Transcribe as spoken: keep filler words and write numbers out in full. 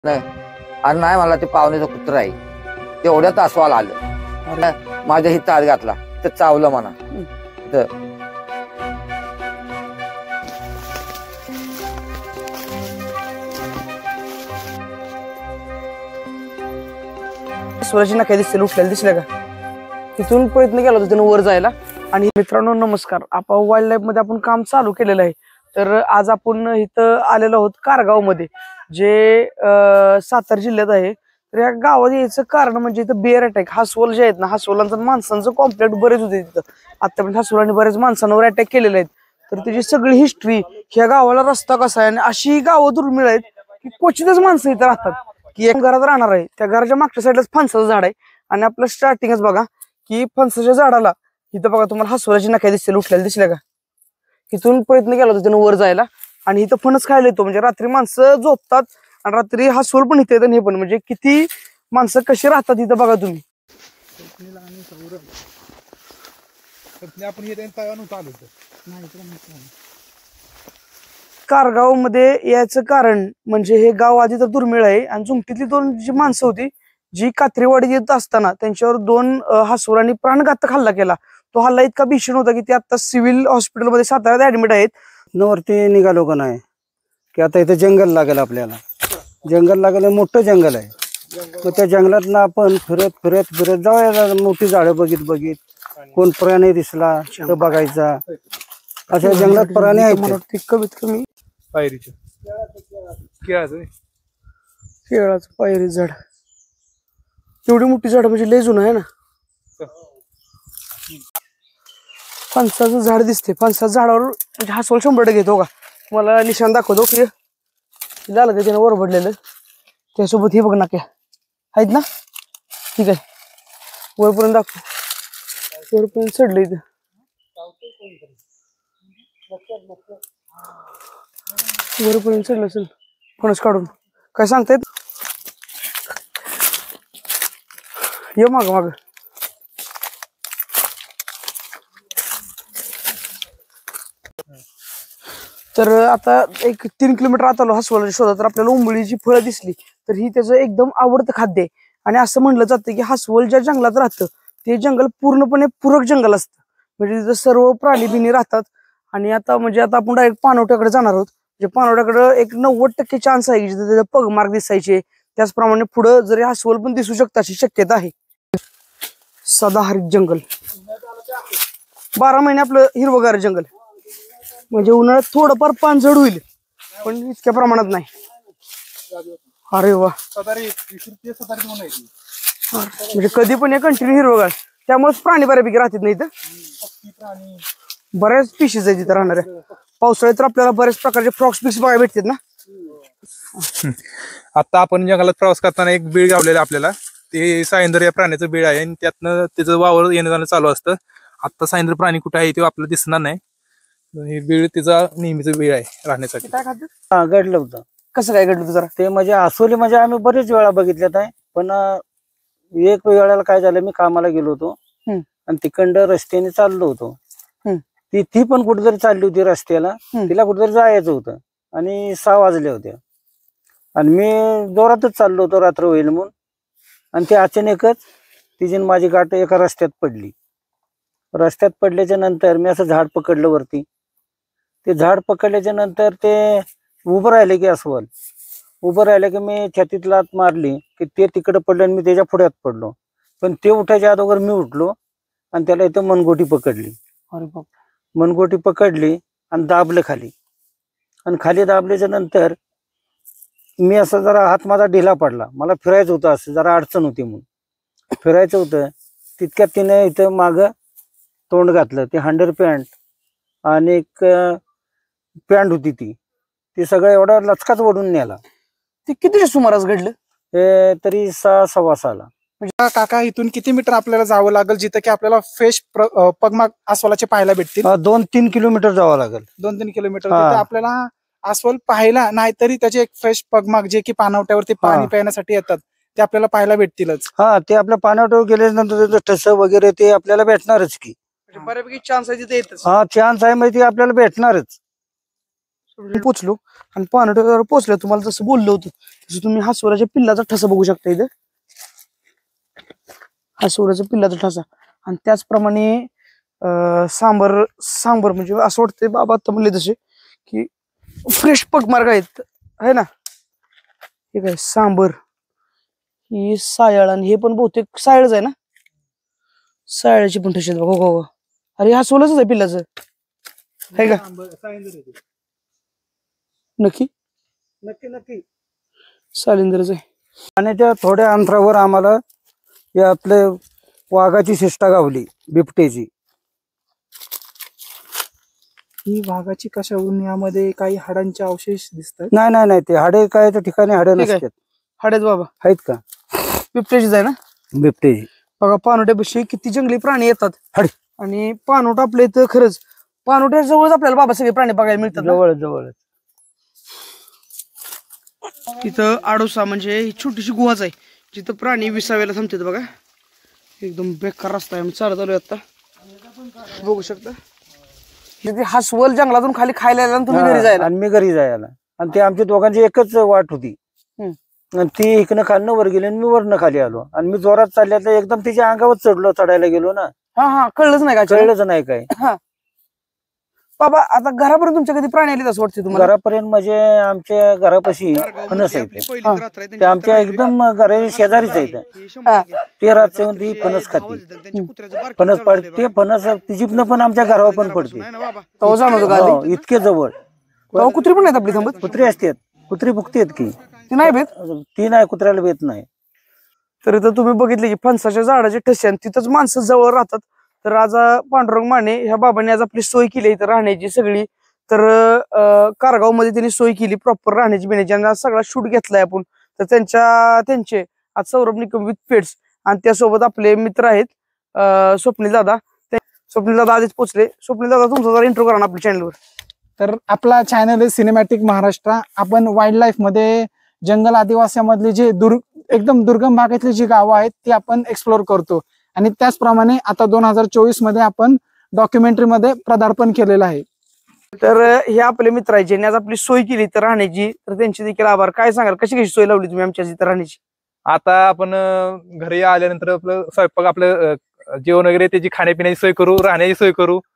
नाही आणि नाही मला ते पाहुण्याचं कुत्र आहे तेवढ्यात अस्वाल आलं माझ्या हित हात घातला तर चावलं म्हणा तर स्वराची नका दिसते उठलेलं दिसलं का तिथून प्रयत्न केला होता त्यानं वर जायला। आणि मित्रांनो नमस्कार, आपण वाईल्ड लाईफ मध्ये आपण काम चालू केलेलं आहे। तर आज आपण इथं आलेलो आहोत कारगाव मध्ये, जे सातारा जिल्ह्यात आहे। तर या गावात यायचं कारण म्हणजे इथं बेअर अटॅक हास्वल जे आहेत ना, हास्वलांचं माणसांचं कॉम्प्लेट बरेच होते तिथं। आतापर्यंत हास्वलांनी बरेच माणसांवर अटॅक केलेले आहेत। तर त्याची सगळी हिस्ट्री, ह्या गावाला रस्ता कसा आहे आणि अशी गावं दुर्मिळ आहेत की क्वचितच माणसं इथं राहतात। की एक घरात राहणार आहे, त्या घराच्या मागच्या साईडलाच फणसाचं झाड आहे आणि आपलं स्टार्टिंगच बघा की फणसाच्या झाडाला इथं बघा तुम्हाला हास्वलाची नख्या दिसतील उठलेल्या दिसल्या का। इथून प्रयत्न केला होता त्यानं वर जायला आणि इथं फणस खायला येतो, म्हणजे रात्री माणसं झोपतात आणि रात्री हास्वल पण इथे येतं। हे पण म्हणजे किती माणसं कशी राहतात इथं बघा तुम्ही। कारगाव मध्ये याचं कारण म्हणजे हे गाव आधी तर दुर्मिळ आहे आणि जुमटीतली दोन जी माणसं होती जी कात्रीवाडी येत असताना त्यांच्यावर दोन हास्वलांनी प्राणघातक हल्ला केला। तो हल्ला इतका भीषण होता की ते आता सिव्हिल हॉस्पिटलमध्ये साताऱ्यात ऍडमिट आहेत। वरती निघालो का नाही की आता इथे जंगल लागेल, आपल्याला जंगल लागेल, मोठं जंगल आहे। मग त्या जंगलात आपण फिरत फिरत फिरत जाऊया, मोठी झाडं बघित बघित, कोण प्राणी दिसला तर बघायचा। अशा जंगलात प्राणी आहेत कमीत कमी पायरीचे केळाचं पायरी झाड, एवढी मोठी झाड म्हणजे लय जुनं आहे ना। फणसाचं झाड दिसते, फणसाच्या झाडावर म्हणजे हास्वल शंभर टक्के येतो का। तुम्हाला निशाण दाखवतो की झालं का त्यानं वर पडलेलं, त्यासोबत हे बघ नाक्या आहेत ना, ठीक आहे वरपर्यंत दाखव, वरपर्यंत चढलं इथं। वरपर्यंत चढलं असेल फणस काढून, काय सांगतायत ये माग माग। तर आता एक तीन किलोमीटर आत आलो हास्वलाच्या शोधात, तर आपल्याला उंबळीची फळं दिसली। तर ही त्याचं एकदम आवडतं खाद्य आहे आणि असं म्हणलं जातं की हास्वल ज्या जंगलात राहतं ते जंगल पूर्णपणे पूरक जंगल असतं, म्हणजे तिथं सर्व प्राणी बिनी राहतात। आणि आता म्हणजे आता आपण डायरेक्ट पाणवठ्याकडे जाणार आहोत, म्हणजे पाणवठ्याकडे एक नव्वद टक्के चान्स आहे की जिथे त्याचे पगमार्ग दिसायचे, त्याचप्रमाणे पुढं जरी हास्वल पण दिसू शकतं अशी शक्यता आहे। सदाहरित जंगल, बारा महिने आपलं हिरवगार जंगल, म्हणजे उन्हाळ्यात थोडंफार पानझड होईल पण इतक्या प्रमाणात नाही। अरे वा, म्हणजे कधी पण कंटिन्यू हिरवगार, त्यामुळे प्राणी बऱ्यापैकी राहतात नाही इथं, बऱ्याच स्पीशीज आहेत तिथं राहणाऱ्या। पावसाळ्यात तर आपल्याला बऱ्याच प्रकारचे फ्रॉग स्पीशीज बघायला भेटतात ना। आता आपण जंगलात प्रवास करताना एक बीळ गावलेलं आपल्याला, ते सायंदर या प्राण्याचं बीळ आहे आणि त्यातनं त्याचं वावर येणं जाणं चालू असतं। आता सायंदर प्राणी कुठे आहे ते आपल्याला दिसणार नाही, हे बीळ तिचा नेहमीचं बीळ आहे राहण्यासाठी। काय खात हा घडलं होतं। कसं काय घडलं जरा ते म्हणजे अस्वली म्हणजे आम्ही बरेच वेळा बघितल्यात आहे, पण एक वेळेला काय झालं, मी कामाला गेलो होतो आणि तिकडं रस्त्याने चाललो होतो, ती ती पण कुठेतरी चालली होती रस्त्याला, तिला कुठेतरी जायचं होतं आणि सहा वाजल्या होत्या आणि मी जोरातच चाललो होतो रात्र होईल म्हणून, आणि ते अचानकच तिची माझी गाठ एका रस्त्यात पडली। रस्त्यात पडल्याच्या नंतर मी असं झाड पकडलं वरती, ते झाड पकडल्याच्या नंतर ते उभं राहिले की अस्वल उभं राहिलं की मी छातीत लात मारली की ते तिकडे पडलं आणि मी त्याच्या पुढ्यात पडलो, पण ते उठायच्या अगोदर मी उठलो आणि त्याला इथं मनगोटी पकडली। अरे बाप, मनगोटी पकडली आणि दाबलं खाली, आणि खाली दाबल्याच्या नंतर मी असं जरा हात माझा ढिला पडला, मला फिरायचं होतं, असं जरा अडचण होती म्हणून फिरायचं होतं। तितक्यात तिने इथं मागं तोंड घातलं, ते हंडर पॅन्ट आणि एक पॅन्ट होती ती ती सगळं एवढा लचकाच ओढून नेला। ते कितीच्या सुमारास घडलं? हे तरी सहा सव्वा सहाला। म्हणजे काका इथून किती मीटर आपल्याला जावं लागेल जिथं की आपल्याला फ्रेश पगमाग अस्वलाचे पाहायला भेटतील? दोन तीन किलोमीटर जावं लागेल। दोन तीन किलोमीटर तिथे आपल्याला अस्वल पाहायला नाही तरी त्याचे एक फ्रेश पगमाग जे की पाणवठ्यावरती पाणी पिण्यासाठी येतात ते आपल्याला पाहायला भेटतीलच। हा, ते आपल्या पाणवठ्यावर गेल्यानंतर त्याचं ठस वगैरे ते आपल्याला भेटणारच की, बऱ्यापैकी चान्स आहे तिथे येतच। हा चान्स आहे, म्हणजे ते आपल्याला भेटणारच। पोचलो आणि पानवट्यावर पोहोचल्या तुम्हाला जसं बोललो होतं तसं तुम्ही हासुराच्या पिल्लाचा ठसा बघू शकता इथं, हासुराच्या पिल्लाचा ठसा. आणि त्याचप्रमाणे अं सांबर सांबर म्हणजे असं वाटतंय बाबा आता म्हणले तसे की फ्रेश पगमार्ग आहेत है ना. हे काय सांबर, ही सायळ, आणि हे पण बहुतेक सायळच आहे ना, सायळाची पण ठशी आहेत बघा. हो हो, अरे हा सोलच आहे पिल्लाचं आहे का? नक्की नक्की नक्की सालिंदरच आहे. आणि त्या थोड्या अंतरावर आम्हाला या आपले वाघाची शिष्टा गावली, बिबटेची. ही वाघाची कशावरून यामध्ये काही हाडांचे अवशेष दिसतात? नाही नाही नाही, ते हाडे काय त्या ठिकाणी हाडे ठीक आहे. नसतात. हाडेत बाबा, आहेत का बिबट्याचीच आहे ना. बिबटेची? बघा पानवट्यापाशी किती जंगली प्राणी येतात. हाडे. आणि पानवट आपल्या इथं खरंच पानवट्या जवळच आपल्याला बाबा सगळे प्राणी बघायला मिळतात ना. जवळ जवळ इथं आडोसा म्हणजे ही छोटीशी गुहाच आहे जिथं प्राणी विसाव्याला थांबतात बघा. एकदम बेकार रस्ता आहे, चालत आलोय आता, बघू शकता. तिथे हासवल जंगलातून खाली खायला यायला आणि तुम्ही घरी जायला. आणि मी घरी जायला, आणि ते आमच्या दोघांची एकच वाट होती. आणि ती इकडनं खालनं वर गेली आणि मी वरनं खाली आलो, आणि मी जोरात चालल्या तर एकदम तिच्या अंगावर चढलो, चढायला गेलो ना. हा हा, कळलंच नाही का? कळलंच नाही काय. हा बाबा, आता घरापर्यंत तुमच्या कधी प्राणी आले असं वाटतं तुम्हाला? घरापर्यंत म्हणजे आमच्या घरापाशी फणस आहे, ते आमच्या एकदम घराच्या शेजारीच आहेत. ते रात्री येऊन ती फणस खाते, फणस पडते, ते फणस तिजीपनं पण आमच्या घरावर पण पडते. तो जाणवतो का? हो, इतके जवळ. तेव्हा कुत्री पण नाहीत आपली थांबत? कुत्री असतात, कुत्री भुकतेत की. ती नाही भेट? ती नाही, कुत्र्याला भेट नाही. तर इथं तुम्ही बघितले की फणसाच्या झाडाचे ठसे आणि तिथंच माणसं जवळ राहतात. तर आज पांडुरंग माने ह्या बाबांनी आज आपली सोय केली इथं राहण्याची सगळी. तर कारगाव मध्ये त्यांनी सोय केली प्रॉपर राहण्याची बिण्याची, आणि आज सगळा शूट घेतलाय आपण. तर त्यांच्या त्यांचे आज सौरभ निकम विथ पेट्स, आणि त्यासोबत आपले मित्र आहेत स्वप्नील दादा. स्वप्नील दादा आधीच पोहोचले. स्वप्नील दादा, तुमचा जरा इंट्रो करा ना आपल्या चॅनलवर. तर आपला चॅनल आहे सिनेमॅटिक महाराष्ट्र. आपण वाईल्ड लाईफ मध्ये जंगल आदिवासीमधली जे दुर् एकदम दुर्गम भागातली जी गावं आहेत ती आपण एक्सप्लोर करतो. आणि त्याचप्रमाणे आता दोन हजार चोवीस मध्ये आपण डॉक्युमेंटरी मध्ये पदार्पण केलेलं आहे. तर हे आपले मित्र आहेत ज्यांनी आज आपली सोय केली तर राहण्याची. तर त्यांचे देखील आभार. काय सांगाल, कशी कशी सोय लावली तुम्ही आमच्या इथं राहण्याची? आता आपण अं, घरी आल्यानंतर आपलं स्वयंपाक, आपलं अं, जेवण वगैरे, त्याची खाण्यापिण्याची सोय करू, राहण्याची सोय करू.